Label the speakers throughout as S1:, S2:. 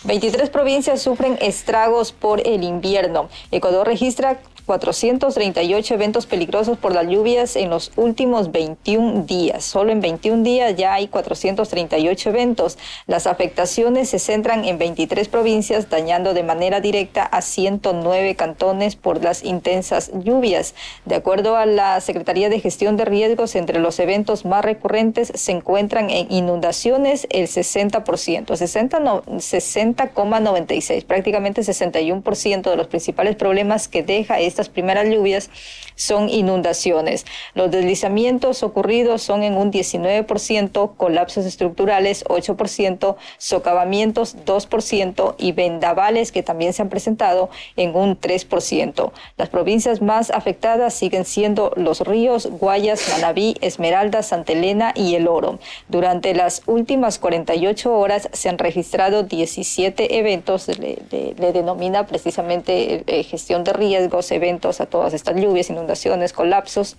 S1: 23 provincias sufren estragos por el invierno. Ecuador registra 438 eventos peligrosos por las lluvias en los últimos 21 días. Solo en 21 días ya hay 438 eventos. Las afectaciones se centran en 23 provincias, dañando de manera directa a 109 cantones por las intensas lluvias. De acuerdo a la Secretaría de Gestión de Riesgos, entre los eventos más recurrentes se encuentran en inundaciones el 60%, 60,96%, prácticamente 61% de los principales problemas que deja estas primeras lluvias son inundaciones. Los deslizamientos ocurridos son en un 19%, colapsos estructurales 8%, socavamientos 2% y vendavales, que también se han presentado, en un 3%. Las provincias más afectadas siguen siendo Los Ríos, Guayas, Manabí, Esmeraldas, Santa Elena y El Oro. Durante las últimas 48 horas se han registrado 17 eventos, le denomina precisamente gestión de riesgos, eventos a todas estas lluvias, inundaciones, colapsos,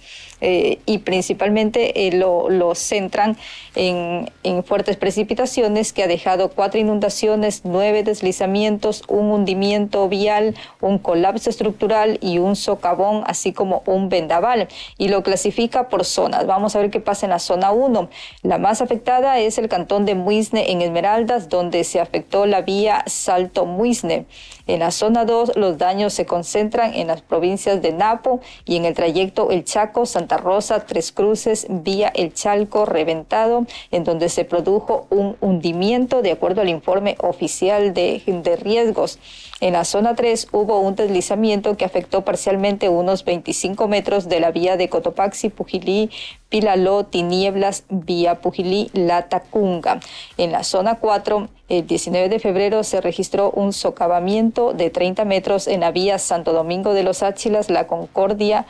S1: y principalmente lo centran en fuertes precipitaciones, que ha dejado 4 inundaciones, 9 deslizamientos, un hundimiento vial, un colapso estructural y un socavón, así como un vendaval, y lo clasifica por zonas. Vamos a ver qué pasa en la zona 1. La más afectada es el cantón de Muisne en Esmeraldas, donde se afectó la vía Salto-Muisne. En la zona 2, los daños se concentran en las provincias de Napo y en el trayecto El Chaco, Santa Rosa, Tres Cruces, vía El Chalco reventado, en donde se produjo un hundimiento de acuerdo al informe oficial de riesgos. En la zona 3 hubo un deslizamiento que afectó parcialmente unos 25 metros de la vía de Cotopaxi, Pujilí, Pilaló, Tinieblas, vía Pujilí, Latacunga. En la zona 4, el 19 de febrero se registró un socavamiento de 30 metros en la vía Santo Domingo de los Áchilas, La Concordia,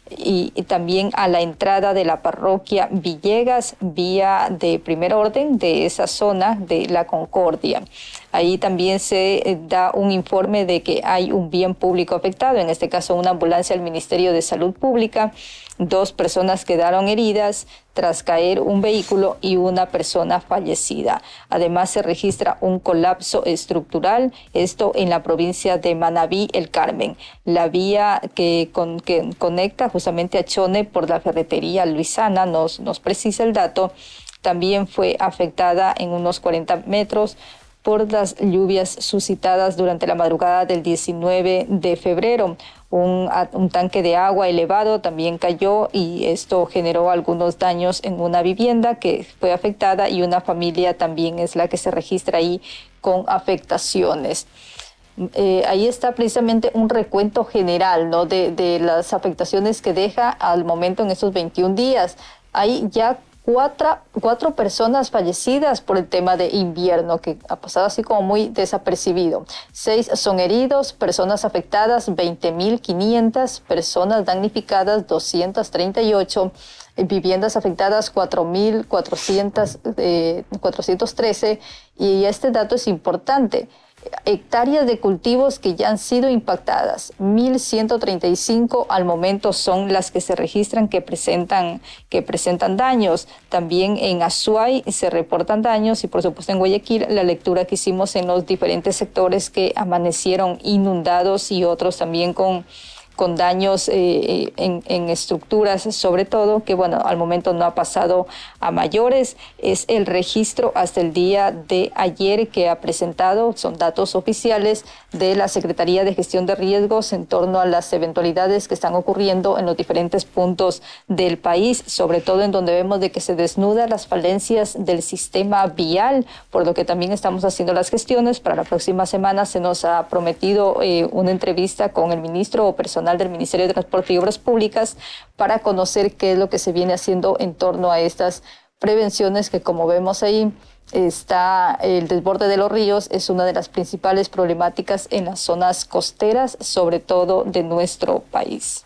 S1: y también a la entrada de la parroquia Villegas, vía de primer orden de esa zona de La Concordia. Ahí también se da un informe de que hay un bien público afectado, en este caso una ambulancia del Ministerio de Salud Pública. 2 personas quedaron heridas tras caer un vehículo y una persona fallecida. Además, se registra un colapso estructural, esto en la provincia de Manabí, El Carmen. La vía que conecta justamente a Chone por la ferretería Luisana, nos precisa el dato, también fue afectada en unos 40 metros por las lluvias suscitadas durante la madrugada del 19 de febrero. Un tanque de agua elevado también cayó y esto generó algunos daños en una vivienda que fue afectada, y una familia también es la que se registra ahí con afectaciones. Ahí está precisamente un recuento general, ¿no?, de las afectaciones que deja al momento en estos 21 días. Hay ya cuatro personas fallecidas por el tema de invierno, que ha pasado así como muy desapercibido. 6 son heridos, personas afectadas 20.500, personas damnificadas 238, viviendas afectadas 4.413, y este dato es importante. Hectáreas de cultivos que ya han sido impactadas, 1.135 al momento son las que se registran que presentan daños. También en Azuay se reportan daños, y por supuesto en Guayaquil la lectura que hicimos en los diferentes sectores que amanecieron inundados y otros también con daños en estructuras, sobre todo, que bueno, al momento no ha pasado a mayores. Es el registro hasta el día de ayer que ha presentado, son datos oficiales de la Secretaría de Gestión de Riesgos en torno a las eventualidades que están ocurriendo en los diferentes puntos del país, sobre todo en donde vemos de que se desnudan las falencias del sistema vial, por lo que también estamos haciendo las gestiones. Para la próxima semana se nos ha prometido una entrevista con el ministro o personal del Ministerio de Transporte y Obras Públicas para conocer qué es lo que se viene haciendo en torno a estas prevenciones, que como vemos ahí, está el desborde de los ríos, es una de las principales problemáticas en las zonas costeras, sobre todo de nuestro país.